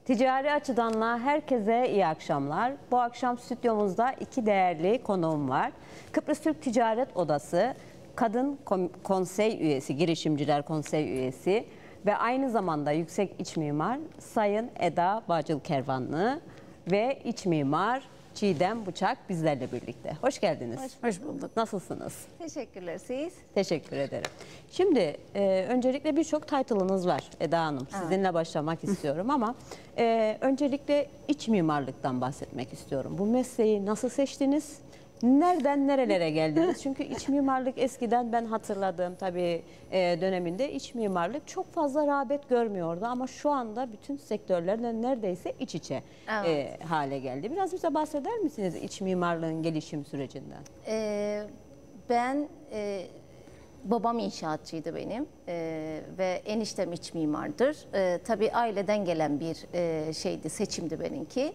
Ticari açıdanla herkese iyi akşamlar. Bu akşam stüdyomuzda iki değerli konuğum var. Kıbrıs Türk Ticaret Odası Kadın Konsey Üyesi, Girişimciler Konsey Üyesi ve aynı zamanda Yüksek İç Mimar Sayın Eda Bağcıl Kervanlı ve İç Mimar Çiğdem Bıçak bizlerle birlikte. Hoş geldiniz. Hoş bulduk. Nasılsınız? Teşekkürler, siz? Teşekkür ederim. Şimdi öncelikle birçok title'ınız var Eda Hanım. Sizinle başlamak istiyorum ama öncelikle iç mimarlıktan bahsetmek istiyorum. Bu mesleği nasıl seçtiniz? Nereden nerelere geldiniz? Çünkü iç mimarlık eskiden ben hatırladığım tabii döneminde iç mimarlık çok fazla rağbet görmüyordu ama şu anda bütün sektörlerle neredeyse iç içe hale geldi. Biraz bize bahseder misiniz iç mimarlığın gelişim sürecinden? Ben babam inşaatçıydı benim ve eniştem iç mimardır. Tabii aileden gelen bir seçimdi benimki.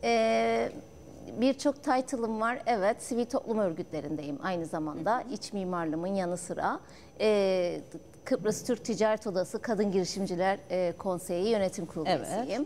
Birçok title'ım var. Evet, sivil toplum örgütlerindeyim aynı zamanda. İç mimarlığımın yanı sıra Kıbrıs Türk Ticaret Odası Kadın Girişimciler Konseyi Yönetim Kurulu üyesiyim.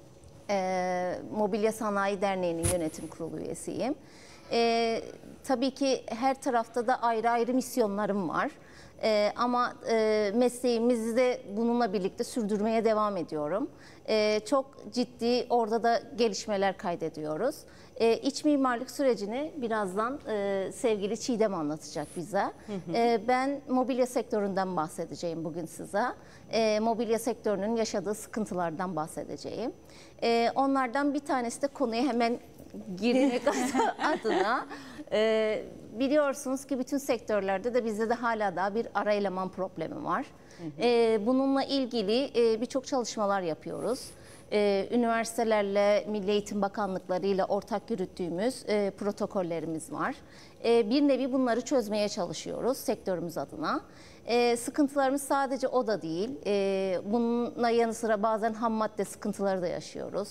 Mobilya Sanayi Derneği'nin yönetim kurulu üyesiyim. Tabii ki her tarafta da ayrı ayrı misyonlarım var. Ama mesleğimizi de bununla birlikte sürdürmeye devam ediyorum. Çok ciddi orada da gelişmeler kaydediyoruz. İç mimarlık sürecini birazdan sevgili Çiğdem anlatacak bize. Ben mobilya sektöründen bahsedeceğim bugün size. Mobilya sektörünün yaşadığı sıkıntılardan bahsedeceğim. Onlardan bir tanesi de konuya hemen girmek adına. Biliyorsunuz ki bütün sektörlerde de bizde de hala daha bir ara eleman problemi var. Bununla ilgili birçok çalışmalar yapıyoruz. Üniversitelerle, Milli Eğitim Bakanlıkları ile ortak yürüttüğümüz protokollerimiz var. Bir nevi bunları çözmeye çalışıyoruz sektörümüz adına. Sıkıntılarımız sadece o da değil. Bununla yanı sıra bazen ham madde sıkıntıları da yaşıyoruz.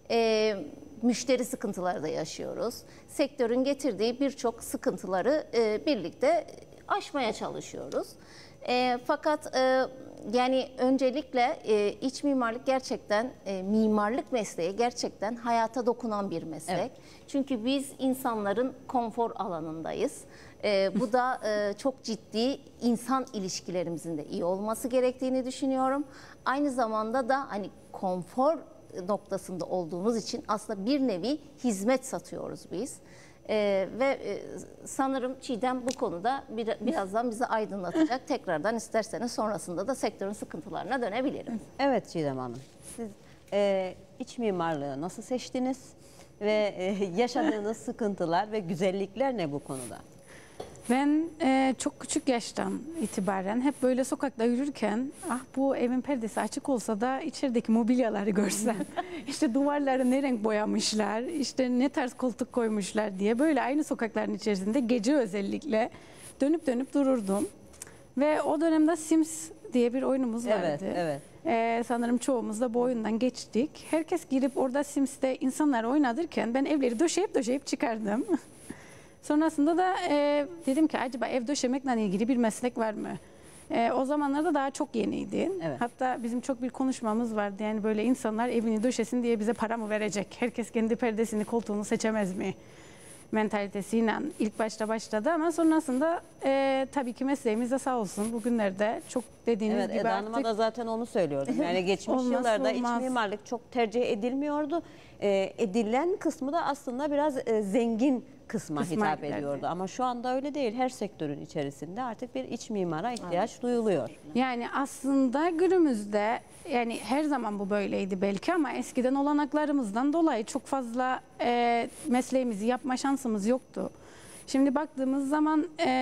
Müşteri sıkıntıları da yaşıyoruz. Sektörün getirdiği birçok sıkıntıları birlikte aşmaya çalışıyoruz. Fakat yani öncelikle iç mimarlık gerçekten, mimarlık mesleği gerçekten hayata dokunan bir meslek. Evet. Çünkü biz insanların konfor alanındayız. Bu da çok ciddi insan ilişkilerimizin de iyi olması gerektiğini düşünüyorum. Aynı zamanda da hani konfor noktasında olduğumuz için aslında bir nevi hizmet satıyoruz biz. Sanırım Çiğdem bu konuda birazdan bizi aydınlatacak. Tekrardan isterseniz sonrasında da sektörün sıkıntılarına dönebilirim. Evet Çiğdem Hanım. Siz iç mimarlığı nasıl seçtiniz ve yaşadığınız sıkıntılar ve güzellikler ne bu konuda? Ben çok küçük yaştan itibaren hep böyle sokakta yürürken bu evin perdesi açık olsa da içerideki mobilyaları görsem, işte duvarları ne renk boyamışlar, işte ne tarz koltuk koymuşlar diye böyle aynı sokakların içerisinde gece özellikle dönüp dönüp dururdum. Ve o dönemde Sims diye bir oyunumuz vardı. Evet, evet. Sanırım çoğumuz da bu oyundan geçtik. Herkes girip orada Sims'te insanlar oynadırken ben evleri döşeyip çıkardım. Sonrasında da dedim ki acaba ev döşemekle ilgili bir meslek var mı? O zamanlarda daha çok yeniydi. Evet. Hatta bizim çok bir konuşmamız vardı. Yani böyle insanlar evini döşesin diye bize para mı verecek? Herkes kendi perdesini, koltuğunu seçemez mi? Mentalitesiyle ilk başta başladı ama sonrasında tabii ki mesleğimiz de sağ olsun bugünlerde çok dediğiniz gibi Eda Hanım'a da zaten onu söylüyordum. Yani geçmiş yıllarda iç mimarlık çok tercih edilmiyordu. Edilen kısmı da aslında biraz zengin kısma hitap ediyordu. Ama şu anda öyle değil. Her sektörün içerisinde artık bir iç mimara ihtiyaç duyuluyor. Yani aslında günümüzde yani her zaman bu böyleydi belki ama eskiden olanaklarımızdan dolayı çok fazla mesleğimizi yapma şansımız yoktu. Şimdi baktığımız zaman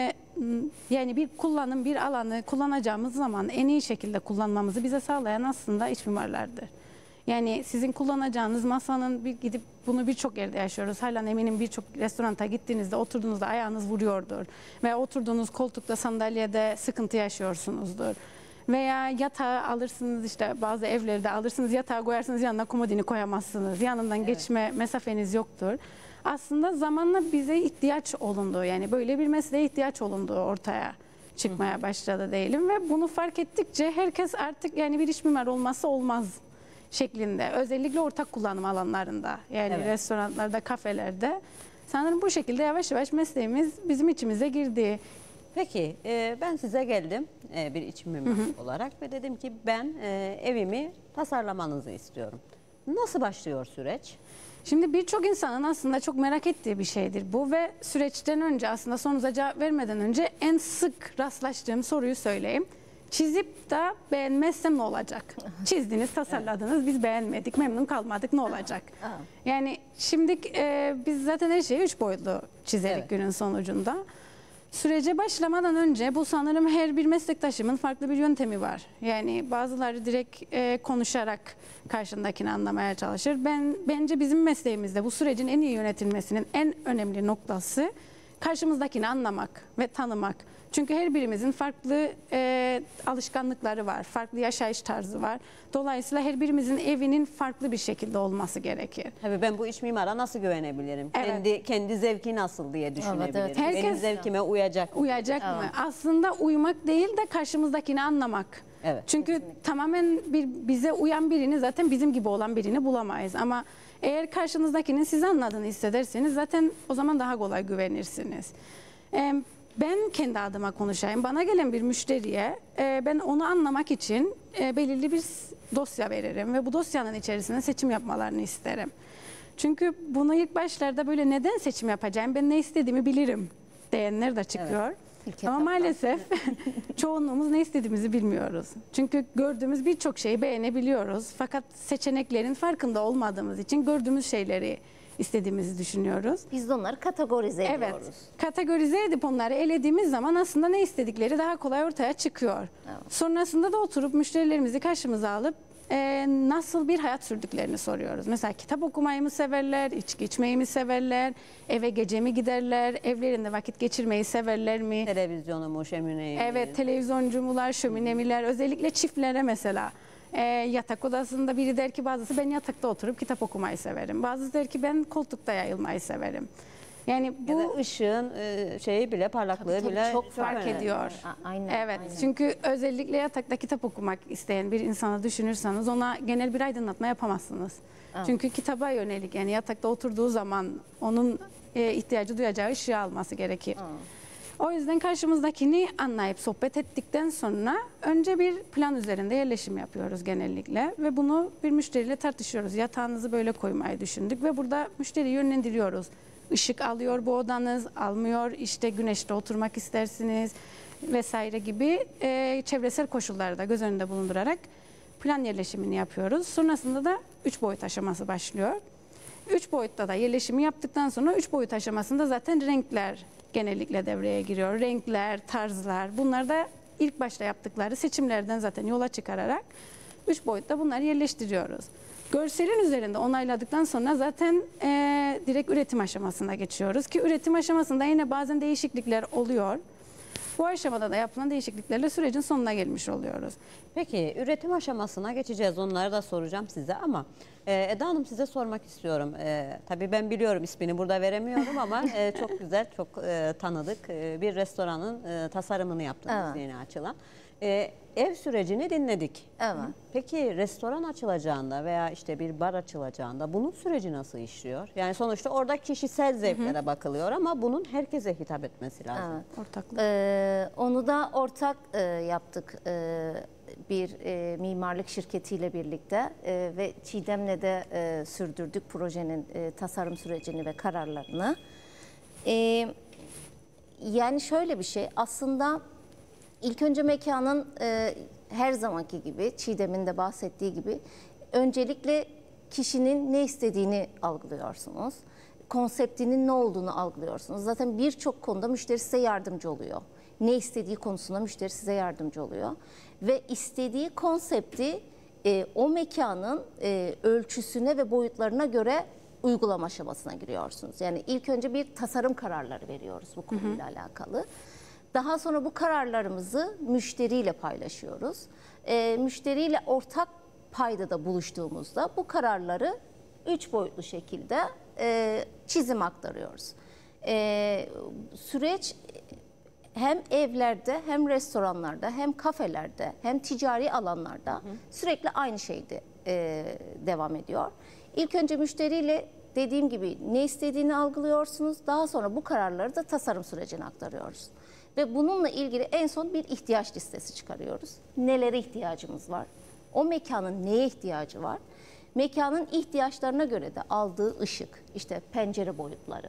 yani bir alanı kullanacağımız zaman en iyi şekilde kullanmamızı bize sağlayan aslında iç mimarlardır. Yani sizin kullanacağınız masanın gidip bunu birçok yerde yaşıyoruz. Halen eminim birçok restoranta gittiğinizde oturduğunuzda ayağınız vuruyordur. Veya oturduğunuz koltukta, sandalyede sıkıntı yaşıyorsunuzdur. Veya yatağı alırsınız, işte bazı evlerde alırsınız, yatağı koyarsınız, yanına komodini koyamazsınız. Yanından geçme mesafeniz yoktur. Aslında zamanla bize ihtiyaç olundu. Yani böyle bir mesleğe ihtiyaç olundu ortaya çıkmaya başladı diyelim ve bunu fark ettikçe herkes artık yani bir iç mimar olmazsa olmaz şeklinde. Özellikle ortak kullanım alanlarında. Yani Evet. restoranlarda, kafelerde. Sanırım bu şekilde yavaş yavaş mesleğimiz bizim içimize girdi. Peki ben size geldim bir iç mimar olarak ve dedim ki ben evimi tasarlamanızı istiyorum. Nasıl başlıyor süreç? Şimdi birçok insanın aslında çok merak ettiği bir şeydir bu ve süreçten önce aslında sorunuza cevap vermeden önce en sık rastlaştığım soruyu söyleyeyim. Çizip de beğenmezsem ne olacak? Çizdiniz, tasarladınız, biz beğenmedik, memnun kalmadık, ne olacak? Yani şimdi biz zaten her şeyi 3 boyutlu çizerik Evet. günün sonucunda. Sürece başlamadan önce bu sanırım her bir meslektaşımın farklı bir yöntemi var. Yani bazıları direkt konuşarak karşındakini anlamaya çalışır. Bence bizim mesleğimizde bu sürecin en iyi yönetilmesinin en önemli noktası karşımızdakini anlamak ve tanımak. Çünkü her birimizin farklı alışkanlıkları var, farklı yaşayış tarzı var. Dolayısıyla her birimizin evinin farklı bir şekilde olması gerekir. Tabii ben bu iç mimara nasıl güvenebilirim? Evet. Kendi zevki nasıl diye düşünebilirim. evet. Benim Herkes- zevkime uyacak mı? Uyacak mı? Aslında uyumak değil de karşımızdakini anlamak. Evet. Çünkü tamamen bize uyan birini zaten bizim gibi olan birini bulamayız. Ama eğer karşınızdakinin sizi anladığını hissederseniz zaten o zaman daha kolay güvenirsiniz. Ben kendi adıma konuşayım. Bana gelen bir müşteriye ben onu anlamak için belirli bir dosya veririm ve bu dosyanın içerisinde seçim yapmalarını isterim. Çünkü bunu ilk başlarda böyle neden seçim yapacağım, ben ne istediğimi bilirim diyenler de çıkıyor. İlk Ama etapta. maalesef çoğunluğumuz ne istediğimizi bilmiyoruz. Çünkü gördüğümüz birçok şeyi beğenebiliyoruz. Fakat seçeneklerin farkında olmadığımız için gördüğümüz şeyleri istediğimizi düşünüyoruz. Biz de onları kategorize Evet, ediyoruz. kategorize edip onları elediğimiz zaman aslında ne istedikleri daha kolay ortaya çıkıyor. Sonrasında da oturup müşterilerimizi karşımıza alıp nasıl bir hayat sürdüklerini soruyoruz. Mesela kitap okumayı mı severler, içki içmeyi mi severler, eve gece mi giderler, evlerinde vakit geçirmeyi severler mi? Televizyonu mu, şömineyi mi? Evet, televizyoncular, şöminemiler, özellikle çiftlere mesela. Yatak odasında biri der ki bazısı ben yatakta oturup kitap okumayı severim. Bazısı der ki ben koltukta yayılmayı severim. Yani Ya bu da ışığın şeyi bile, parlaklığı Tabii, bile çok fark önemli. ediyor. Aynen. Evet, aynen. çünkü özellikle yatakta kitap okumak isteyen bir insanı düşünürseniz ona genel bir aydınlatma yapamazsınız. Çünkü kitaba yönelik, yani yatakta oturduğu zaman onun ihtiyacı duyacağı ışığı alması gerekir. O yüzden karşımızdakini anlayıp sohbet ettikten sonra önce bir plan üzerinde yerleşim yapıyoruz genellikle ve bunu bir müşteriyle tartışıyoruz. Yatağınızı böyle koymayı düşündük ve burada müşteriyi yönlendiriyoruz. Işık alıyor bu odanız, almıyor, işte güneşte oturmak istersiniz vesaire gibi çevresel koşulları da göz önünde bulundurarak plan yerleşimini yapıyoruz. Sonrasında da 3 boyut aşaması başlıyor. 3 boyutta da yerleşimi yaptıktan sonra 3 boyut aşamasında zaten renkler genellikle devreye giriyor. Renkler, tarzlar, bunlar da ilk başta yaptıkları seçimlerden zaten yola çıkararak 3 boyutta bunları yerleştiriyoruz. Görselin üzerinde onayladıktan sonra zaten direkt üretim aşamasına geçiyoruz ki üretim aşamasında yine bazen değişiklikler oluyor. Bu aşamada da yapılan değişikliklerle sürecin sonuna gelmiş oluyoruz. Peki üretim aşamasına geçeceğiz. Onları da soracağım size ama Eda Hanım size sormak istiyorum. Tabii ben biliyorum, ismini burada veremiyorum ama çok güzel, çok tanıdık bir restoranın tasarımını yaptınız, Evet. yeni açılan. Ev sürecini dinledik. Evet. Peki restoran açılacağında veya işte bir bar açılacağında bunun süreci nasıl işliyor? Yani sonuçta orada kişisel zevklere bakılıyor ama bunun herkese hitap etmesi lazım. Evet. Ortaklık. Onu da ortak yaptık bir mimarlık şirketiyle birlikte ve Çiğdem'le de sürdürdük projenin tasarım sürecini ve kararlarını. Yani şöyle bir şey, aslında ilk önce mekanın her zamanki gibi, Çiğdem'in de bahsettiği gibi öncelikle kişinin ne istediğini algılıyorsunuz. Konseptinin ne olduğunu algılıyorsunuz. Zaten birçok konuda müşteri size yardımcı oluyor. Ne istediği konusunda müşteri size yardımcı oluyor. Ve istediği konsepti o mekanın ölçüsüne ve boyutlarına göre uygulama aşamasına giriyorsunuz. Yani ilk önce bir tasarım kararları veriyoruz bu konuyla alakalı. Daha sonra bu kararlarımızı müşteriyle paylaşıyoruz. Müşteriyle ortak paydada buluştuğumuzda bu kararları 3 boyutlu şekilde çizim aktarıyoruz. Süreç hem evlerde, hem restoranlarda, hem kafelerde, hem ticari alanlarda sürekli aynı şeydi devam ediyor. İlk önce müşteriyle dediğim gibi ne istediğini algılıyorsunuz. Daha sonra bu kararları da tasarım sürecine aktarıyoruz. Ve bununla ilgili en son bir ihtiyaç listesi çıkarıyoruz. Nelere ihtiyacımız var? O mekanın neye ihtiyacı var? Mekanın ihtiyaçlarına göre de aldığı ışık, işte pencere boyutları,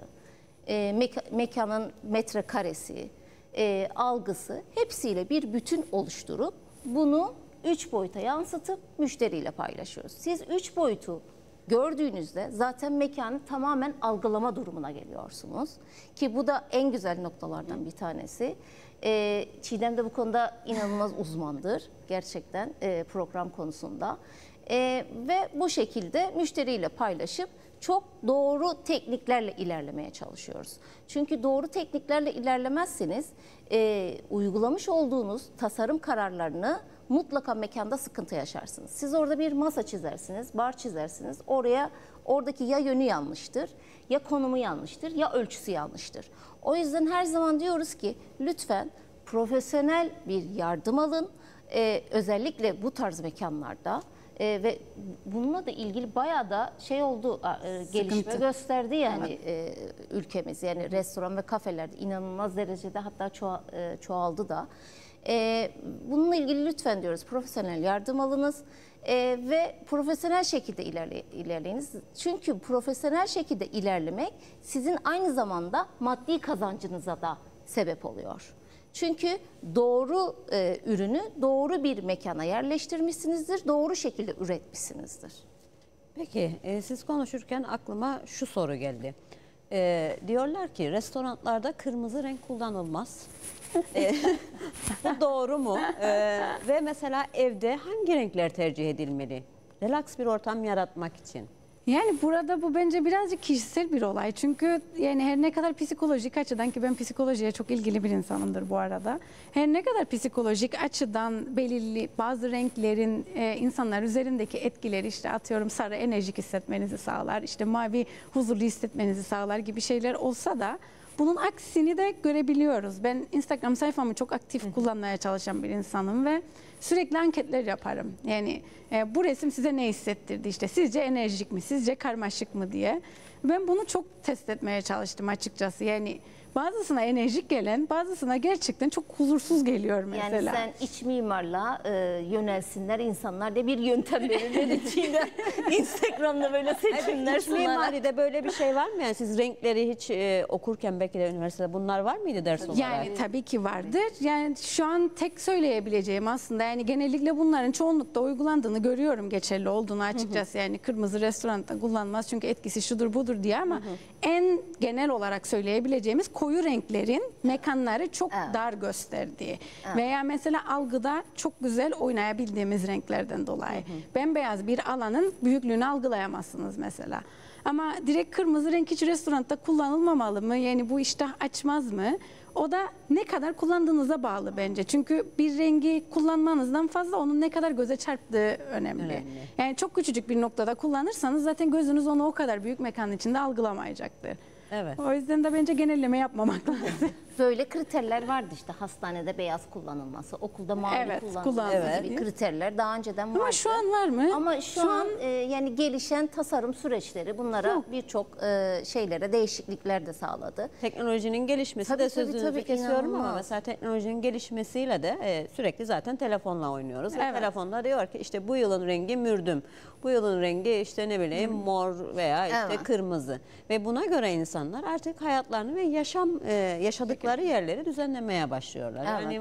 mekanın metrekaresi, algısı hepsiyle bir bütün oluşturup bunu 3 boyuta yansıtıp müşteriyle paylaşıyoruz. Siz 3 boyutu gördüğünüzde zaten mekanı tamamen algılama durumuna geliyorsunuz. Ki bu da en güzel noktalardan bir tanesi. Çiğdem de bu konuda inanılmaz uzmandır gerçekten program konusunda. Ve bu şekilde müşteriyle paylaşıp çok doğru tekniklerle ilerlemeye çalışıyoruz. Çünkü doğru tekniklerle ilerlemezseniz uygulamış olduğunuz tasarım kararlarını mutlaka mekanda sıkıntı yaşarsınız. Siz orada bir masa çizersiniz, bar çizersiniz. Oradaki ya yönü yanlıştır, ya konumu yanlıştır, ya ölçüsü yanlıştır. O yüzden her zaman diyoruz ki lütfen profesyonel bir yardım alın. Özellikle bu tarz mekanlarda. Ve bununla da ilgili bayağı da şey oldu, gelişme gösterdi yani ülkemiz. Yani restoran ve kafelerde inanılmaz derecede hatta çoğaldı da. Bununla ilgili lütfen diyoruz profesyonel yardım alınız ve profesyonel şekilde ilerleyiniz. Çünkü profesyonel şekilde ilerlemek sizin aynı zamanda maddi kazancınıza da sebep oluyor. Çünkü doğru ürünü doğru bir mekana yerleştirmişsinizdir, doğru şekilde üretmişsinizdir. Peki siz konuşurken aklıma şu soru geldi. Diyorlar ki restoranlarda kırmızı renk kullanılmaz. Bu doğru mu? Ve mesela evde hangi renkler tercih edilmeli? Relax bir ortam yaratmak için. Yani burada bu bence birazcık kişisel bir olay. Çünkü yani her ne kadar psikolojik açıdan, ki ben psikolojiye çok ilgili bir insanımdır bu arada. Her ne kadar psikolojik açıdan belirli bazı renklerin insanlar üzerindeki etkileri, işte atıyorum sarı enerjik hissetmenizi sağlar, işte mavi huzurlu hissetmenizi sağlar gibi şeyler olsa da bunun aksini de görebiliyoruz. Ben Instagram sayfamı çok aktif kullanmaya çalışan bir insanım ve sürekli anketler yaparım. Yani bu resim size ne hissettirdi? İşte sizce enerjik mi? Sizce karmaşık mı diye. Ben bunu çok test etmeye çalıştım açıkçası. Yani bazısına enerjik gelen, bazısına gerçekten çok huzursuz geliyor mesela. Yani sen iç mimarlığa yönelsinler insanlar diye bir yöntem belirlediğinde Instagram'da böyle seçimler İç mimaride böyle bir şey var mı? Yani siz renkleri hiç okurken belki de üniversitede bunlar var mıydı ders olarak? Yani tabii ki vardır. Yani şu an tek söyleyebileceğim aslında, yani genellikle bunların çoğunlukta uygulandığını görüyorum, geçerli olduğunu açıkçası. Yani kırmızı restoranda kullanmaz çünkü etkisi şudur budur diye, ama en genel olarak söyleyebileceğimiz koyu renklerin mekanları çok dar gösterdiği veya mesela algıda çok güzel oynayabildiğimiz renklerden dolayı. Bembeyaz bir alanın büyüklüğünü algılayamazsınız mesela. Ama direkt kırmızı renk hiç restoranda kullanılmamalı mı? Yani bu iştah açmaz mı? O da ne kadar kullandığınıza bağlı bence. Çünkü bir rengi kullanmanızdan fazla onun ne kadar göze çarptığı önemli. Yani çok küçücük bir noktada kullanırsanız zaten gözünüz onu o kadar büyük mekanın içinde algılamayacaktır. Evet. O yüzden de bence genelleme yapmamak lazım. Böyle kriterler vardı işte, hastanede beyaz kullanılması, okulda mavi kullanılması gibi kriterler daha önceden vardı. Ama şu an var mı? Ama şu an yani gelişen tasarım süreçleri bunlara birçok şeylere değişiklikler de sağladı. Teknolojinin gelişmesi Tabii, de tabii, sözünüzü tabii, kesiyorum ama inanılmaz. mesela teknolojinin gelişmesiyle de sürekli zaten telefonla oynuyoruz. Ve telefonda diyor ki işte bu yılın rengi mürdüm. Bu yılın rengi işte ne bileyim mor veya işte kırmızı. Ve buna göre insanlar artık hayatlarını ve yaşadıkları yerleri düzenlemeye başlıyorlar. Yani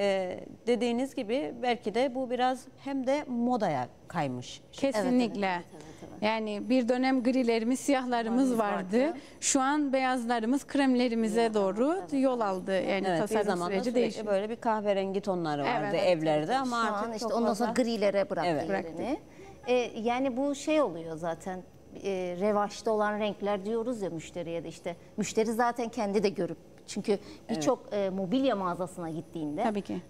dediğiniz gibi belki de bu biraz hem de modaya kaymış. Kesinlikle. Yani bir dönem grilerimiz, siyahlarımız vardı. Şu an beyazlarımız kremlerimize doğru yol aldı. Yani tasarım süreci değişti. Böyle bir kahverengi tonları vardı evlerde ama şu artık an çok ondan fazla... sonra grilere bıraktı yerini. Yani bu şey oluyor zaten, revaçta olan renkler diyoruz ya müşteriye de, işte müşteri zaten kendi de görüp, çünkü birçok mobilya mağazasına gittiğinde Tabii ki.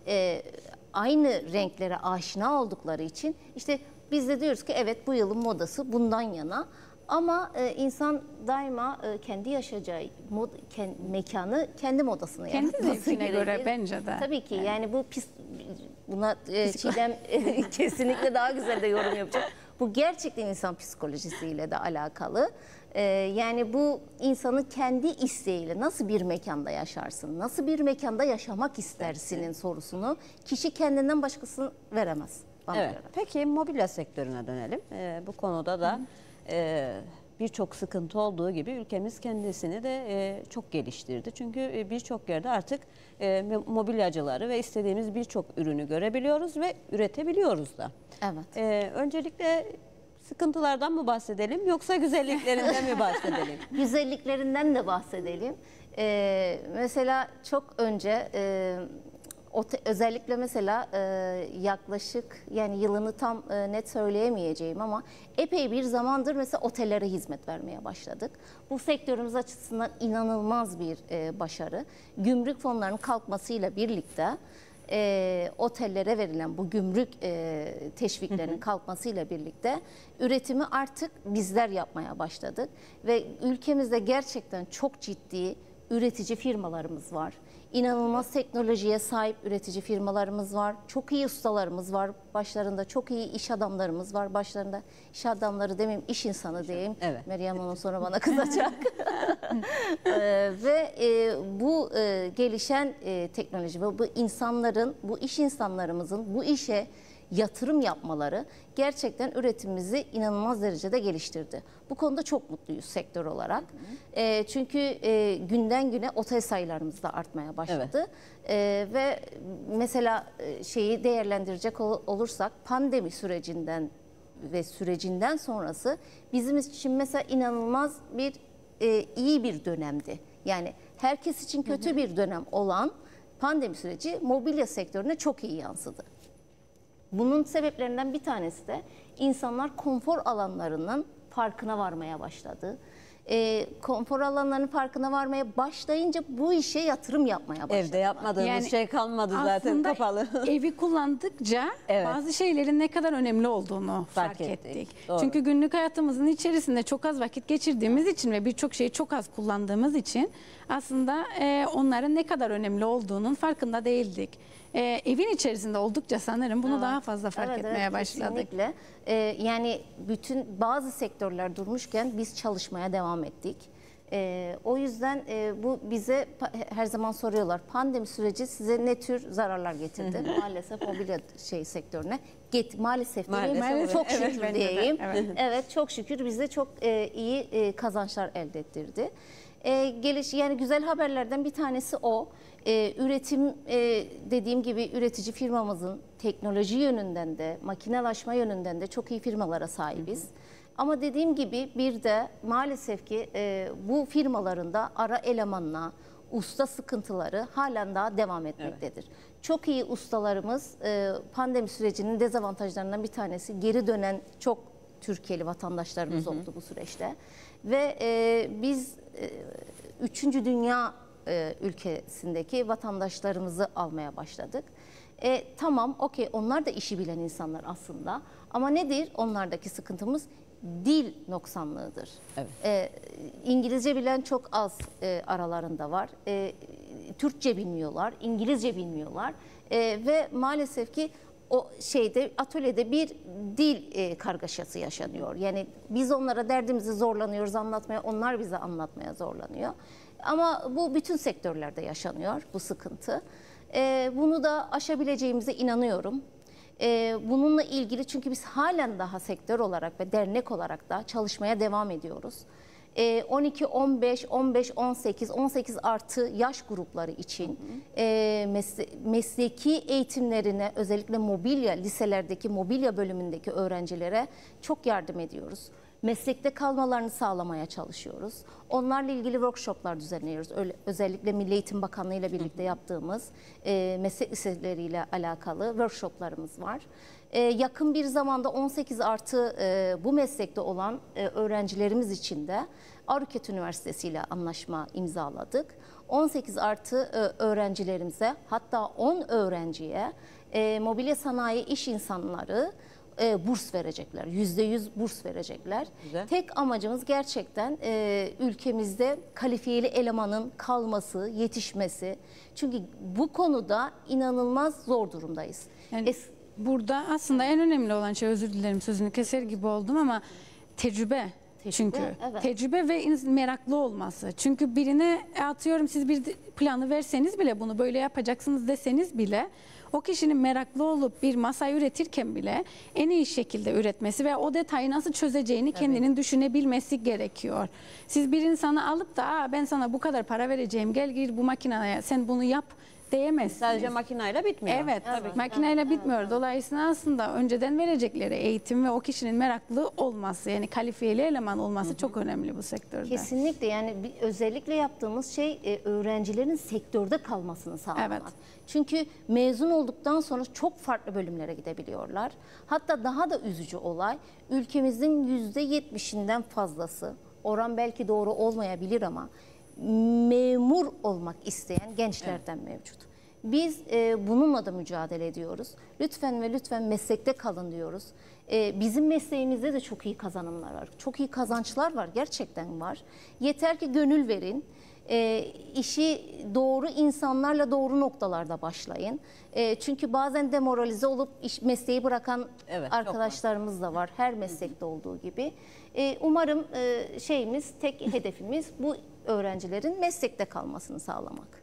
Aynı renklere aşina oldukları için işte biz de diyoruz ki evet bu yılın modası bundan yana, ama insan daima kendi yaşayacağı mekanı kendi modasını kendi yaratması zevkine gerekir. göre bence de. Tabii ki yani bu buna Çiğdem kesinlikle daha güzel de yorum yapacak. Bu gerçekten insan psikolojisiyle de alakalı. Yani bu insanın kendi isteğiyle nasıl bir mekanda yaşarsın, nasıl bir mekanda yaşamak istersinin sorusunu kişi kendinden başkasını veremez. Bana Evet. göre. Peki mobilya sektörüne dönelim. Bu konuda da birçok sıkıntı olduğu gibi ülkemiz kendisini de çok geliştirdi. Çünkü birçok yerde artık mobilyacıları ve istediğimiz birçok ürünü görebiliyoruz ve üretebiliyoruz da. Evet. Öncelikle sıkıntılardan mı bahsedelim yoksa güzelliklerinden mi bahsedelim? Güzelliklerinden de bahsedelim. Mesela çok önce özellikle mesela yaklaşık yani yılını tam net söyleyemeyeceğim ama epey bir zamandır mesela otellere hizmet vermeye başladık. Bu sektörümüz açısından inanılmaz bir başarı. Gümrük fonlarının kalkmasıyla birlikte otellere verilen bu gümrük teşviklerinin kalkmasıyla birlikte üretimi artık bizler yapmaya başladık. Ve ülkemizde gerçekten çok ciddi üretici firmalarımız var. İnanılmaz teknolojiye sahip üretici firmalarımız var. Çok iyi ustalarımız var. Başlarında çok iyi iş adamlarımız var. Başlarında iş adamları demeyeyim, iş insanı diyeyim. Evet. Meryem onun sonra bana kızacak. Ve bu gelişen teknoloji ve bu insanların, bu iş insanlarımızın bu işe yatırım yapmaları gerçekten üretimimizi inanılmaz derecede geliştirdi. Bu konuda çok mutluyuz sektör olarak. Çünkü günden güne otel sayılarımız da artmaya başladı. Evet. Ve mesela şeyi değerlendirecek olursak pandemi sürecinden ve sürecinden sonrası bizim için mesela inanılmaz bir iyi bir dönemdi. Yani herkes için kötü bir dönem olan pandemi süreci mobilya sektörüne çok iyi yansıdı. Bunun sebeplerinden bir tanesi de insanlar konfor alanlarının farkına varmaya başladı. Konfor alanlarının farkına varmaya başlayınca bu işe yatırım yapmaya başladı. Evde yapmadığımız şey kalmadı zaten, kapalı. Evi kullandıkça Evet. bazı şeylerin ne kadar önemli olduğunu fark ettik. Doğru. Çünkü günlük hayatımızın içerisinde çok az vakit geçirdiğimiz için ve birçok şeyi çok az kullandığımız için aslında onların ne kadar önemli olduğunun farkında değildik. Evin içerisinde oldukça sanırım bunu daha fazla fark etmeye başladık. Kesinlikle. Yani bütün bazı sektörler durmuşken biz çalışmaya devam ettik. O yüzden bu bize her zaman soruyorlar. Pandemi süreci size ne tür zararlar getirdi? Maalesef mobilya sektörüne. Maalesef çok şükür evet, diyeyim. Evet. Evet, çok şükür bize çok iyi kazançlar elde ettirdi. Yani güzel haberlerden bir tanesi o. Üretim dediğim gibi üretici firmamızın teknoloji yönünden de makinelaşma yönünden de çok iyi firmalara sahibiz. Ama dediğim gibi bir de maalesef ki bu firmaların da ara elemanla usta sıkıntıları halen daha devam etmektedir. Evet. Çok iyi ustalarımız pandemi sürecinin dezavantajlarından bir tanesi geri dönen çok Türkiye'li vatandaşlarımız oldu bu süreçte. Ve biz 3. Dünya ülkesindeki vatandaşlarımızı almaya başladık. Tamam, okey, onlar da işi bilen insanlar aslında. Ama nedir onlardaki sıkıntımız? Dil noksanlığıdır. Evet. İngilizce bilen çok az aralarında var. Türkçe bilmiyorlar, İngilizce bilmiyorlar. Ve maalesef ki o atölyede bir dil kargaşası yaşanıyor. Yani biz onlara derdimizi zorlanıyoruz anlatmaya, onlar bize anlatmaya zorlanıyor. Ama bu bütün sektörlerde yaşanıyor bu sıkıntı. Bunu da aşabileceğimize inanıyorum. Bununla ilgili çünkü biz halen daha sektör olarak ve dernek olarak da çalışmaya devam ediyoruz. 12, 15, 15, 18, 18 artı yaş grupları için mesleki eğitimlerine özellikle mobilya, liselerdeki mobilya bölümündeki öğrencilere çok yardım ediyoruz. Meslekte kalmalarını sağlamaya çalışıyoruz. Onlarla ilgili workshoplar düzenliyoruz. Özellikle Milli Eğitim Bakanlığı ile birlikte yaptığımız meslek liseleriyle alakalı workshoplarımız var. Yakın bir zamanda 18 artı bu meslekte olan öğrencilerimiz için de Arıket Üniversitesi ile anlaşma imzaladık. 18 artı öğrencilerimize, hatta 10 öğrenciye mobilya sanayi iş insanları burs verecekler. %100 burs verecekler. Güzel. Tek amacımız gerçekten ülkemizde kalifiyeli elemanın kalması, yetişmesi. Çünkü bu konuda inanılmaz zor durumdayız. Yani burada aslında en önemli olan şey, özür dilerim sözünü keser gibi oldum ama tecrübe. Çünkü evet. tecrübe ve meraklı olması. Çünkü birine atıyorum siz bir planı verseniz bile, bunu böyle yapacaksınız deseniz bile, o kişinin meraklı olup bir masayı üretirken bile en iyi şekilde üretmesi ve o detayı nasıl çözeceğini kendinin düşünebilmesi gerekiyor. Siz bir insanı alıp da ben sana bu kadar para vereceğim, gel gir bu makineye sen bunu yap diyemezsiniz. Sadece makinayla bitmiyor. Evet, makineyle bitmiyor. Dolayısıyla aslında önceden verecekleri eğitim ve o kişinin meraklı olması, yani kalifiyeli eleman olması çok önemli bu sektörde. Kesinlikle, yani özellikle yaptığımız şey öğrencilerin sektörde kalmasını sağlamak. Evet. Çünkü mezun olduktan sonra çok farklı bölümlere gidebiliyorlar. Hatta daha da üzücü olay, ülkemizin %70'inden fazlası, oran belki doğru olmayabilir ama memur olmak isteyen gençlerden mevcut. Biz bununla da mücadele ediyoruz. Lütfen ve lütfen meslekte kalın diyoruz. Bizim mesleğimizde de çok iyi kazanımlar var. Çok iyi kazançlar var, gerçekten var. Yeter ki gönül verin. İşi doğru insanlarla doğru noktalarda başlayın. Çünkü bazen demoralize olup mesleği bırakan arkadaşlarımız da var. Her meslekte olduğu gibi. Umarım tek hedefimiz bu öğrencilerin meslekte kalmasını sağlamak.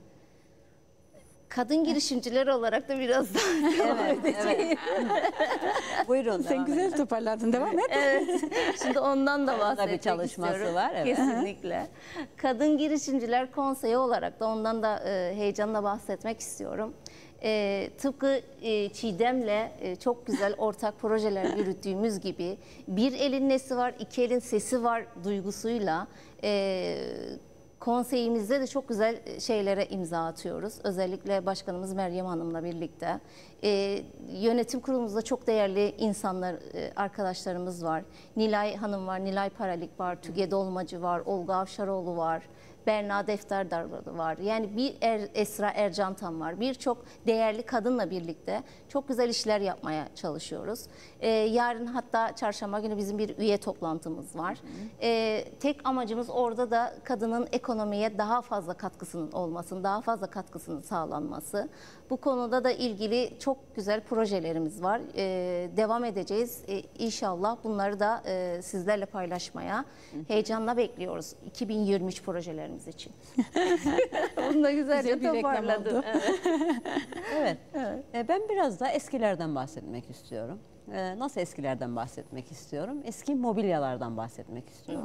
Kadın girişimciler olarak da biraz daha devam edeceğim. Buyurun. Sen güzel toparladın, devam et. Evet. Şimdi ondan da bahsetmek bir çalışması istiyorum. var. Evet. Kesinlikle. Kadın Girişimciler Konseyi olarak da ondan da heyecanla bahsetmek istiyorum. Tıpkı Çiğdem'le çok güzel ortak projeler yürüttüğümüz gibi, bir elin nesi var, iki elin sesi var duygusuyla konseyimizde de çok güzel şeylere imza atıyoruz. Özellikle Başkanımız Meryem Hanım'la birlikte. Yönetim kurulumuzda çok değerli insanlar, arkadaşlarımız var. Nilay Hanım var, Nilay Paralik var, Tüge Dolmacı var, Olga Avşaroğlu var. Berna Defterdar var. Yani Esra Ercantan var. Birçok değerli kadınla birlikte çok güzel işler yapmaya çalışıyoruz. Yarın hatta çarşamba günü bizim bir üye toplantımız var. Tek amacımız orada da kadının ekonomiye daha fazla katkısının olmasını, daha fazla katkısının sağlanması. Bu konuda da ilgili çok güzel projelerimiz var. Devam edeceğiz. İnşallah bunları da sizlerle paylaşmaya heyecanla bekliyoruz. 2023 projelerimiz için. Bunu da güzelce toparladım. Evet. Ben biraz da eskilerden bahsetmek istiyorum. Nasıl eskilerden bahsetmek istiyorum? Eski mobilyalardan bahsetmek istiyorum.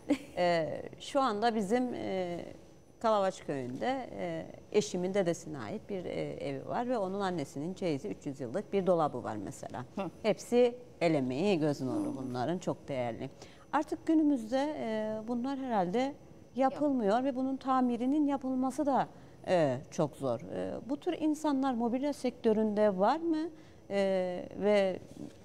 Şu anda bizim Kalavaç köyünde eşimin dedesine ait bir evi var ve onun annesinin çeyizi 300 yıllık bir dolabı var mesela. Hepsi el emeği, göz nuru, bunların çok değerli. Artık günümüzde bunlar herhalde yapılmıyor ve bunun tamirinin yapılması da çok zor. Bu tür insanlar mobilya sektöründe var mı? Ve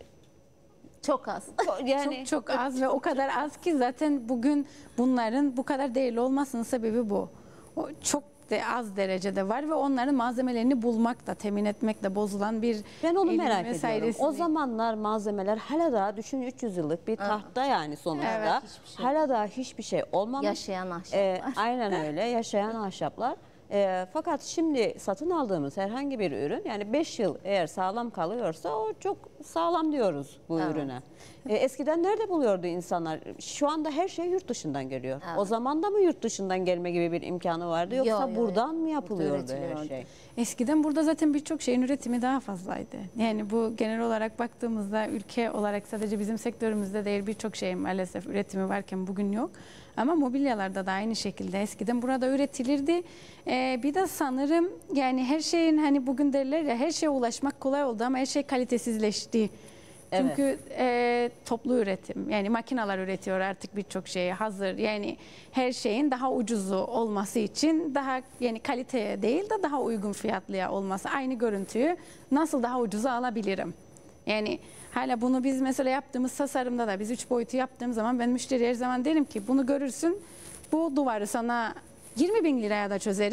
çok az. Yani Çok az ve o kadar az ki zaten bugün bunların bu kadar değerli olmasının sebebi bu. Çok az derecede var ve onların malzemelerini bulmak da, temin etmek de bozulan bir ben onu eğilim merak vesairesini. ediyorum. O zamanlar malzemeler hala da düşün 300 yıllık bir tahta yani sonuçta. Evet, hala da hiçbir şey olmamış. Yaşayan ahşaplar. Aynen öyle, yaşayan ahşaplar. Fakat şimdi satın aldığımız herhangi bir ürün, yani 5 yıl eğer sağlam kalıyorsa o çok sağlam diyoruz bu ürüne. Eskiden nerede buluyordu insanlar? Şu anda her şey yurt dışından geliyor. O zaman da mı yurt dışından gelme gibi bir imkanı vardı, yoksa buradan mı yapılıyordu her şey? Eskiden burada zaten birçok şeyin üretimi daha fazlaydı. Yani bu genel olarak baktığımızda ülke olarak sadece bizim sektörümüzde değil, birçok şeyin maalesef üretimi varken bugün yok. Ama mobilyalarda da aynı şekilde eskiden burada üretilirdi. Bir de sanırım yani her şeyin, hani bugün derler ya, her şeye ulaşmak kolay oldu ama her şey kalitesizleşti. Çünkü toplu üretim, yani makineler üretiyor artık birçok şeyi hazır. Yani her şeyin daha ucuzu olması için daha, yani kaliteye değil de daha uygun fiyatlıya olması, aynı görüntüyü nasıl daha ucuza alabilirim? Yani hala bunu biz mesela yaptığımız tasarımda da, biz 3 boyutu yaptığım zaman ben müşteriye her zaman derim ki bunu görürsün, bu duvarı sana 20.000 liraya da çözerim,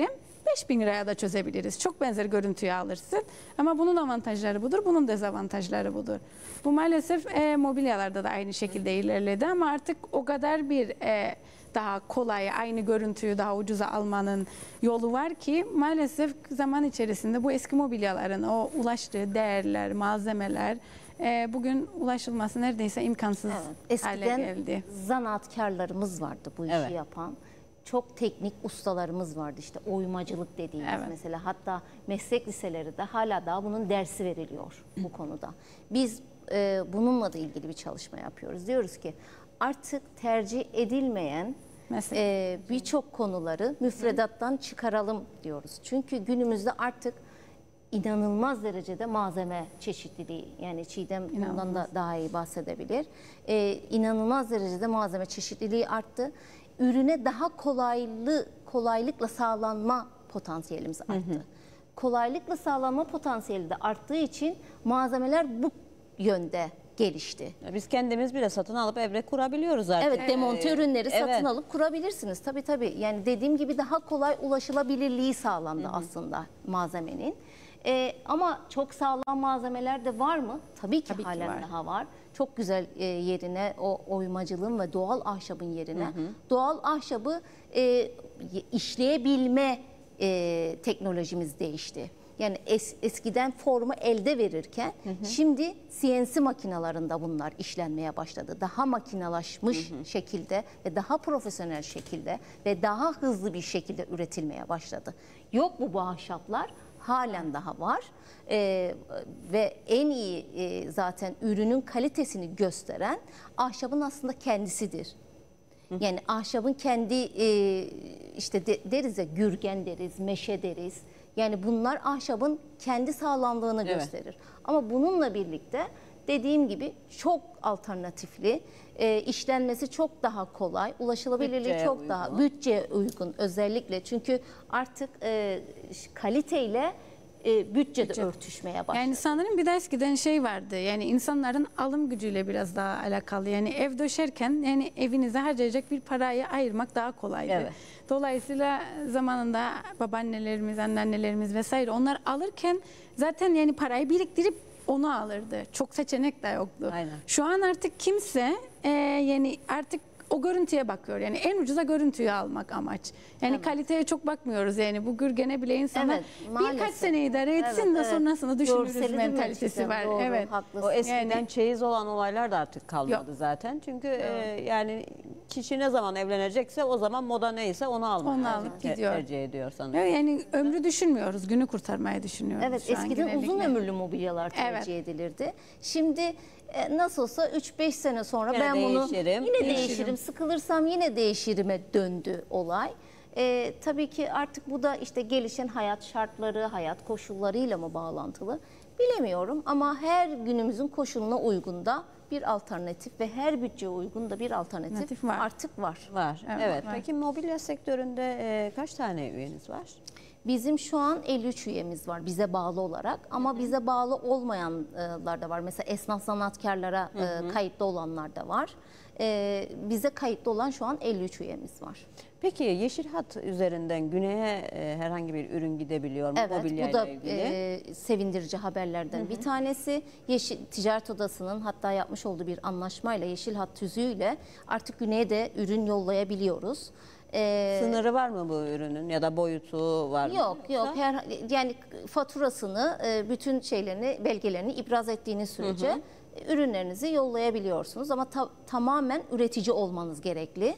5.000 liraya da çözebiliriz. Çok benzer görüntüyü alırsın. Ama bunun avantajları budur, bunun dezavantajları budur. Bu maalesef mobilyalarda da aynı şekilde ilerledi ama artık o kadar bir daha kolay, aynı görüntüyü daha ucuza almanın yolu var ki maalesef zaman içerisinde bu eski mobilyaların o ulaştığı değerler, malzemeler bugün ulaşılması neredeyse imkansız hale Eskiden geldi. zanaatkarlarımız vardı bu işi Evet. yapan. Çok teknik ustalarımız vardı, işte oymacılık dediğimiz Evet. mesela, hatta meslek liseleri de hala daha bunun dersi veriliyor bu konuda. Biz bununla da ilgili bir çalışma yapıyoruz. Diyoruz ki artık tercih edilmeyen birçok konuları müfredattan çıkaralım diyoruz. Çünkü günümüzde artık inanılmaz derecede malzeme çeşitliliği, yani Çiğdem bundan da daha iyi bahsedebilir. İnanılmaz derecede malzeme çeşitliliği arttı. Ürüne daha kolaylıkla sağlanma potansiyelimiz arttı. Kolaylıkla sağlanma potansiyeli de arttığı için malzemeler bu yönde gelişti. Biz kendimiz bile satın alıp evde kurabiliyoruz artık. Evet, demonte ürünleri evet. satın alıp kurabilirsiniz. Tabii tabii. Yani dediğim gibi daha kolay ulaşılabilirliği sağlandı aslında malzemenin. Ama çok sağlam malzemeler de var mı? Tabii ki halen var. daha var. Çok güzel yerine o oymacılığın ve doğal ahşabın yerine doğal ahşabı işleyebilme teknolojimiz değişti. Yani eskiden formu elde verirken şimdi CNC makinalarında bunlar işlenmeye başladı. Daha makinalaşmış şekilde ve daha profesyonel şekilde ve daha hızlı bir şekilde üretilmeye başladı. Yok bu ahşaplar halen daha var. Ve en iyi zaten ürünün kalitesini gösteren ahşabın aslında kendisidir. Yani ahşabın kendi işte deriz ya, gürgen deriz, meşe deriz. Yani bunlar ahşabın kendi sağlamlığını gösterir. Ama bununla birlikte dediğim gibi çok alternatifli, işlenmesi çok daha kolay, ulaşılabilirliği Bütçeye çok uygun. daha bütçeye uygun özellikle. Çünkü artık kaliteyle bütçe de örtüşmeye başladı. Yani sanırım bir de eskiden şey vardı, yani insanların alım gücüyle biraz daha alakalı. Yani ev döşerken yani evinize harcayacak bir parayı ayırmak daha kolaydı. Evet. Dolayısıyla zamanında babaannelerimiz, anneannelerimiz vesaire onlar alırken zaten yani parayı biriktirip onu alırdı. Çok seçenek de yoktu. Aynen. Şu an artık kimse yani artık o görüntüye bakıyor. Yani en ucuza görüntüyü almak amaç. Yani kaliteye çok bakmıyoruz. Yani bu gürgene bile insanlar Evet, birkaç maalesef. sene idare etsin Evet, de evet. sonrasını düşünürüz Görseli değil mi mentalitesi Çiğdem? var. Doğru, Evet. haklısın. O eskiden Yani- çeyiz olan olaylar da artık kalmadı Yok. zaten. Çünkü yani kişi ne zaman evlenecekse o zaman moda neyse onu almak Onu alıp gidiyor. tercih ediyor sanırım. Yani ömrü düşünmüyoruz. Günü kurtarmayı düşünüyoruz. Evet, şu an eskiden genellikle. uzun ömürlü mobilyalar tercih edilirdi. Şimdi nasıl olsa 3-5 sene sonra Yine ben bunu değişirim. yine değişirim, sıkılırsam yine değişirime döndü olay. Tabii ki artık bu da işte gelişen hayat şartları, hayat koşullarıyla mı bağlantılı bilemiyorum. Ama her günümüzün koşuluna uygun da bir alternatif ve her bütçeye uygun da bir alternatif Var. artık var. Var. Evet, Evet. var. Peki mobilya sektöründe kaç tane üyeniz var? Bizim şu an 53 üyemiz var bize bağlı olarak, ama bize bağlı olmayanlar da var. Mesela esnaf sanatkarlara kayıtlı olanlar da var. Bize kayıtlı olan şu an 53 üyemiz var. Peki yeşil hat üzerinden güneye herhangi bir ürün gidebiliyor mu Evet, mobilya bu da ile ilgili? sevindirici haberlerden bir tanesi. Yeşil Ticaret Odası'nın hatta yapmış olduğu bir anlaşmayla Yeşil Hat tüzüğüyle artık güneye de ürün yollayabiliyoruz. Sınırı var mı bu ürünün ya da boyutu var mı? Yok Yoksa- yok, yani faturasını, bütün şeylerini, belgelerini ibraz ettiğiniz sürece ürünlerinizi yollayabiliyorsunuz, ama tamamen üretici olmanız gerekli.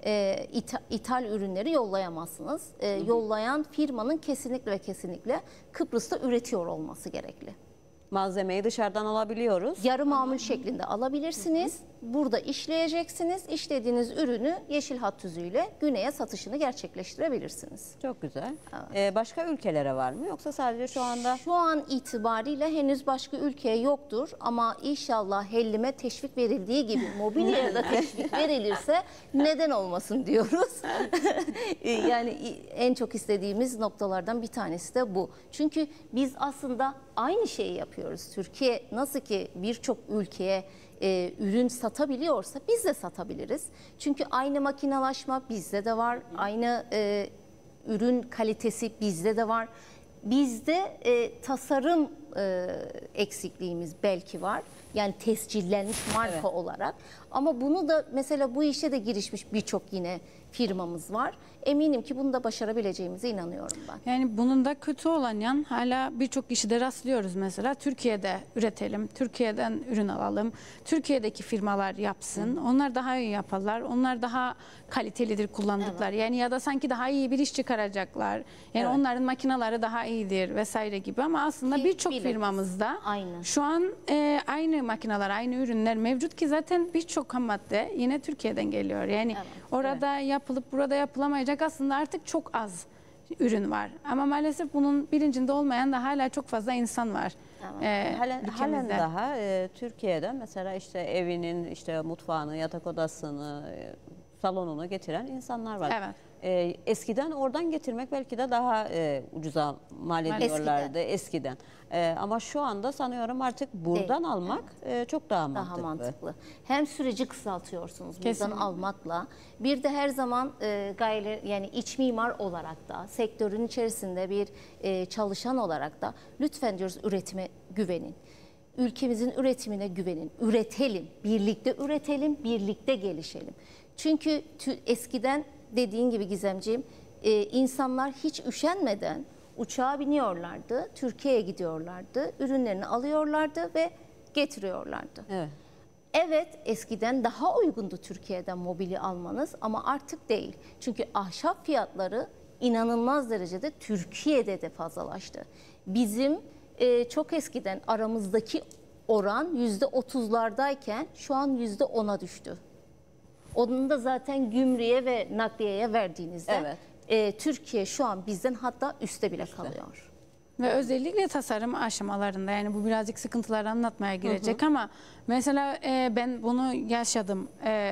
İthal ürünleri yollayamazsınız. Yollayan firmanın kesinlikle ve kesinlikle Kıbrıs'ta üretiyor olması gerekli. Malzemeyi dışarıdan alabiliyoruz. Yarı mamul şeklinde alabilirsiniz. Burada işleyeceksiniz. İşlediğiniz ürünü Yeşil Hat tüzüğüyle güneye satışını gerçekleştirebilirsiniz. Çok güzel. Başka ülkelere var mı yoksa sadece şu anda? Şu an itibariyle henüz başka ülkeye yoktur, ama inşallah Hellim'e teşvik verildiği gibi mobilyaya da teşvik verilirse neden olmasın diyoruz. Yani en çok istediğimiz noktalardan bir tanesi de bu. Çünkü biz aslında aynı şeyi yapıyoruz. Türkiye nasıl ki birçok ülkeye ürün satabiliyorsa biz de satabiliriz. Çünkü aynı makinalaşma bizde de var, aynı ürün kalitesi bizde de var. Bizde tasarım eksikliğimiz belki var. Yani tescillenmiş marka olarak. Ama bunu da mesela bu işe de girişmiş birçok yine firmamız var. Eminim ki bunu da başarabileceğimize inanıyorum ben. Yani bunun da kötü olan yan hala birçok kişide rastlıyoruz mesela. Türkiye'de üretelim, Türkiye'den ürün alalım, Türkiye'deki firmalar yapsın. Onlar daha iyi yaparlar, onlar daha kalitelidir kullandıkları. Yani ya da sanki daha iyi bir iş çıkaracaklar. Yani onların makineleri daha iyidir vesaire gibi ama aslında birçok firmamızda Aynen. şu an aynı makineler, aynı ürünler mevcut ki zaten birçok ham madde yine Türkiye'den geliyor. Yani orada yapılıp burada yapılamayacak aslında artık çok az ürün var. Ama maalesef bunun bilincinde olmayan da hala çok fazla insan var. Halen daha Türkiye'de mesela işte evinin işte mutfağını, yatak odasını, salonunu getiren insanlar var. Evet. Eskiden oradan getirmek belki de daha ucuza mal ediyorlardı eskiden. Ama şu anda sanıyorum artık buradan almak çok daha mantıklı. Hem süreci kısaltıyorsunuz Kesinlikle. buradan almakla. Bir de her zaman yani iç mimar olarak da sektörün içerisinde bir çalışan olarak da lütfen diyoruz üretime güvenin. Ülkemizin üretimine güvenin. Üretelim, birlikte üretelim, birlikte gelişelim. Çünkü eskiden dediğin gibi Gizemciğim insanlar hiç üşenmeden uçağa biniyorlardı, Türkiye'ye gidiyorlardı, ürünlerini alıyorlardı ve getiriyorlardı. Evet, eskiden daha uygundu Türkiye'den mobilya almanız ama artık değil. Çünkü ahşap fiyatları inanılmaz derecede Türkiye'de de fazlalaştı. Bizim çok eskiden aramızdaki oran %30'lardayken şu an %10'a düştü. Onun da zaten gümrüğe ve nakliyeye verdiğinizde Türkiye şu an bizden hatta üstte bile kalıyor. Ve özellikle tasarım aşamalarında yani bu birazcık sıkıntıları anlatmaya girecek ama mesela ben bunu yaşadım.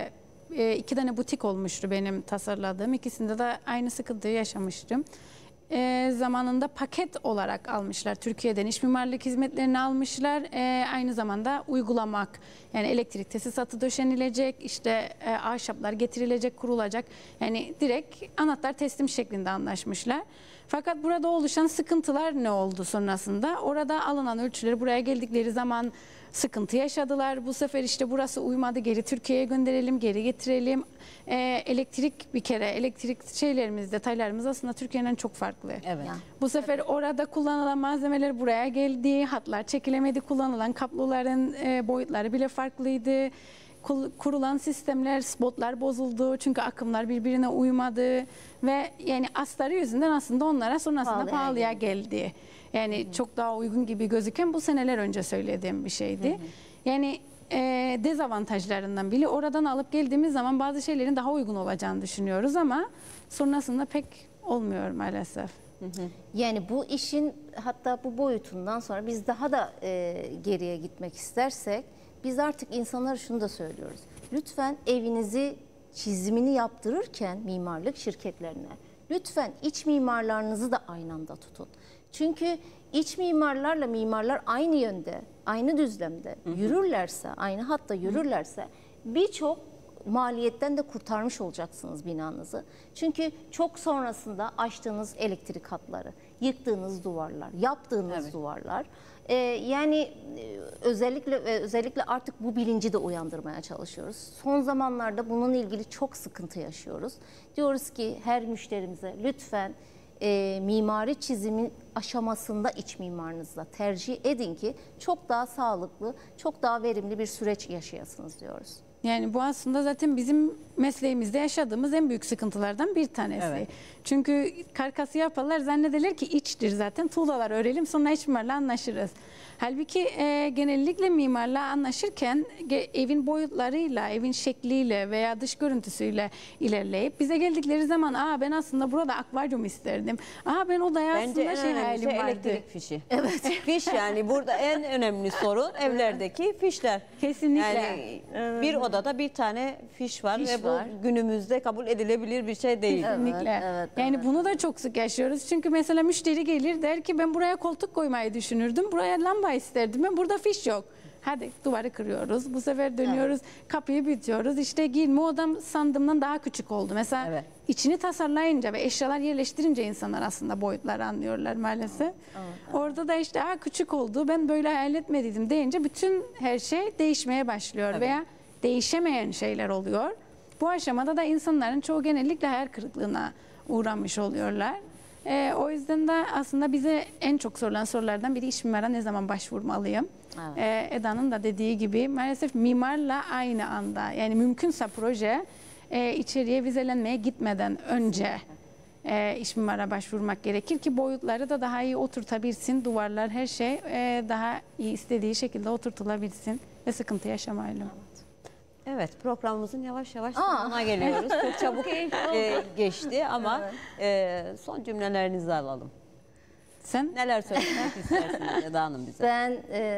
2 tane butik olmuştu benim tasarladığım. İkisinde de aynı sıkıntıyı yaşamıştım. Zamanında paket olarak almışlar. Türkiye'den iç mimarlık hizmetlerini almışlar. Aynı zamanda uygulamak yani elektrik tesisatı döşenilecek, işte ahşaplar getirilecek, kurulacak. Yani direkt anahtar teslim şeklinde anlaşmışlar. Fakat burada oluşan sıkıntılar ne oldu sonrasında? Orada alınan ölçüleri buraya geldikleri zaman sıkıntı yaşadılar. Bu sefer işte burası uymadı, geri Türkiye'ye gönderelim, geri getirelim. Elektrik bir kere, elektrik şeylerimiz, detaylarımız aslında Türkiye'den çok farklı. Bu sefer orada kullanılan malzemeler buraya geldi, hatlar çekilemedi, kullanılan kabloların boyutları bile farklıydı. Kurulan sistemler, spotlar bozuldu çünkü akımlar birbirine uymadı ve yani astarı yüzünden aslında onlara sonrasında pahalıya geldi. Yani çok daha uygun gibi gözüken bu seneler önce söylediğim bir şeydi. Yani dezavantajlarından biri oradan alıp geldiğimiz zaman bazı şeylerin daha uygun olacağını düşünüyoruz ama sonrasında pek olmuyor maalesef. Yani bu işin hatta bu boyutundan sonra biz daha da geriye gitmek istersek biz artık insanlara şunu da söylüyoruz. Lütfen evinizi çizimini yaptırırken mimarlık şirketlerine lütfen iç mimarlarınızı da aynı anda tutun. Çünkü iç mimarlarla mimarlar aynı yönde, aynı düzlemde yürürlerse, aynı hatta yürürlerse birçok maliyetten de kurtarmış olacaksınız binanızı. Çünkü çok sonrasında açtığınız elektrik hatları, yıktığınız duvarlar, yaptığınız duvarlar yani özellikle artık bu bilinci de uyandırmaya çalışıyoruz. Son zamanlarda bununla ilgili çok sıkıntı yaşıyoruz. Diyoruz ki her müşterimize lütfen mimari çizimin aşamasında iç mimarınızla tercih edin ki çok daha sağlıklı, çok daha verimli bir süreç yaşayasınız diyoruz. Yani bu aslında zaten bizim mesleğimizde yaşadığımız en büyük sıkıntılardan bir tanesi. Çünkü karkası yaparlar zannederler ki içtir zaten tuğlalar örelim sonra iç mimarla anlaşırız. Halbuki genellikle mimarla anlaşırken evin boyutlarıyla, evin şekliyle veya dış görüntüsüyle ilerleyip bize geldikleri zaman ben aslında burada akvaryum isterdim. Ben odaya aslında hayalim vardı. Elektrik fişi. Fiş yani burada en önemli sorun evlerdeki fişler. Kesinlikle. Yani bir odada bir tane fiş var ve bu günümüzde kabul edilebilir bir şey değil. Kesinlikle. Yani bunu da çok sık yaşıyoruz. Çünkü mesela müşteri gelir der ki ben buraya koltuk koymayı düşünürdüm. Buraya lamba isterdim. Ben burada fiş yok. Hadi duvarı kırıyoruz. Bu sefer dönüyoruz. Kapıyı bitiyoruz. İşte giyinme odam sandığımdan daha küçük oldu. Mesela Evet. içini tasarlayınca ve eşyalar yerleştirince insanlar aslında boyutları anlıyorlar maalesef. Orada da işte küçük oldu. Ben böyle hayal etmediydim deyince bütün her şey değişmeye başlıyor veya değişemeyen şeyler oluyor. Bu aşamada da insanların çoğu genellikle hayal kırıklığına uğramış oluyorlar. O yüzden de aslında bize en çok sorulan sorulardan biri iç mimara ne zaman başvurmalıyım? Eda'nın da dediği gibi maalesef mimarla aynı anda, yani mümkünse proje içeriye vizelenmeye gitmeden önce iç mimara başvurmak gerekir ki boyutları da daha iyi oturtabilsin, duvarlar her şey daha iyi istediği şekilde oturtulabilsin ve sıkıntı yaşamayalım. Evet, programımızın yavaş yavaş sonuna geliyoruz. Çok çabuk geçti ama son cümlelerinizi alalım. Sen? Neler söylemek istersiniz Eda Hanım bize? Ben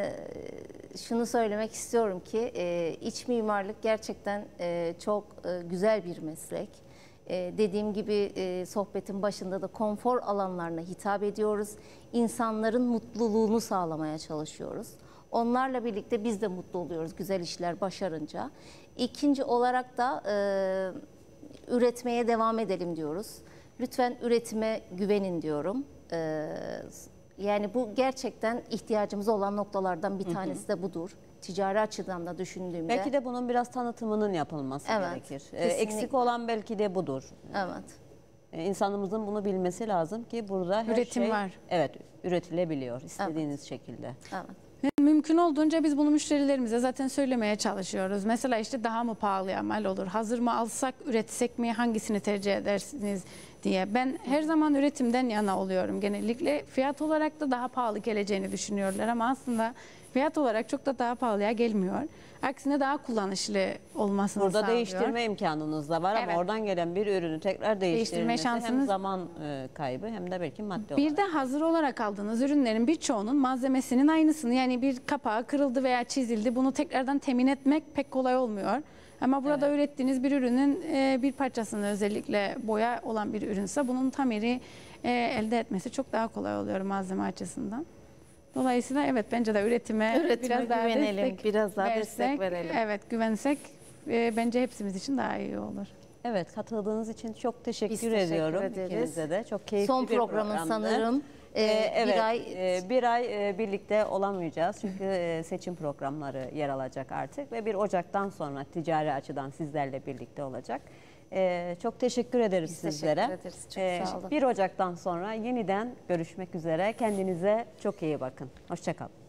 şunu söylemek istiyorum ki iç mimarlık gerçekten çok güzel bir meslek. Dediğim gibi sohbetin başında da konfor alanlarına hitap ediyoruz. İnsanların mutluluğunu sağlamaya çalışıyoruz. Onlarla birlikte biz de mutlu oluyoruz güzel işler başarınca. İkinci olarak da üretmeye devam edelim diyoruz. Lütfen üretime güvenin diyorum. Yani bu gerçekten ihtiyacımız olan noktalardan bir tanesi de budur. Ticari açıdan da düşündüğümde. Belki de bunun biraz tanıtımının yapılması gerekir. Eksik olan belki de budur. Evet. İnsanımızın bunu bilmesi lazım ki burada her Üretim şey var. Evet, üretilebiliyor istediğiniz şekilde. Evet. Mümkün olduğunca biz bunu müşterilerimize zaten söylemeye çalışıyoruz. Mesela işte daha mı pahalıya mal olur? Hazır mı alsak, üretsek mi? Hangisini tercih edersiniz diye. Ben her zaman üretimden yana oluyorum genellikle. Fiyat olarak da daha pahalı geleceğini düşünüyorlar ama aslında fiyat olarak çok da daha pahalıya gelmiyor. Aksine daha kullanışlı olmasını Burada sağlıyor. değiştirme imkanınız da var Evet. ama oradan gelen bir ürünü tekrar değiştirmesi hem şansınız- zaman kaybı hem de belki maddi Bir olarak. de hazır olarak aldığınız ürünlerin birçoğunun malzemesinin aynısını, yani bir kapağı kırıldı veya çizildi, bunu tekrardan temin etmek pek kolay olmuyor. Ama burada ürettiğiniz bir ürünün bir parçasını, özellikle boya olan bir ürünse bunun tamiri elde etmesi çok daha kolay oluyor malzeme açısından. Dolayısıyla evet, bence de üretime biraz daha güvenelim, destek biraz daha versek, destek verelim. Evet, güvensek bence hepimiz için daha iyi olur. Evet, katıldığınız için çok teşekkür Biz teşekkür ediyorum ederiz. ikinize de. Çok keyifli Son bir programın programdı. sanırım Evet, bir ay bir ay birlikte olamayacağız çünkü seçim programları yer alacak artık ve 1 Ocak'tan sonra ticari açıdan sizlerle birlikte olacak. Çok teşekkür ederiz Biz teşekkür sizlere. ederiz. Çok sağ olun. 1 Ocak'tan sonra yeniden görüşmek üzere. Kendinize çok iyi bakın. Hoşça kalın.